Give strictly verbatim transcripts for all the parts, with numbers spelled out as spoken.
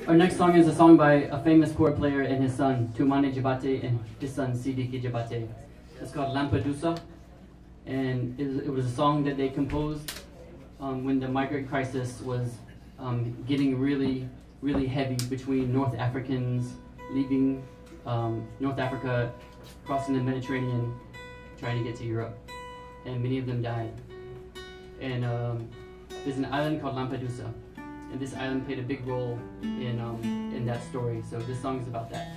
Our next song is a song by a famous chord player and his son, Tumane Jabate, and his son, Sidiki Jabate. It's called Lampedusa, and it, it was a song that they composed um, when the migrant crisis was um, getting really, really heavy between North Africans leaving um, North Africa, crossing the Mediterranean, trying to get to Europe, and many of them died. And um, there's an island called Lampedusa, and this island played a big role in um, in that story. So this song is about that.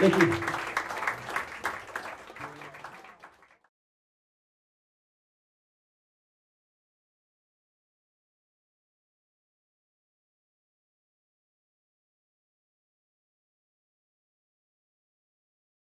Thank you.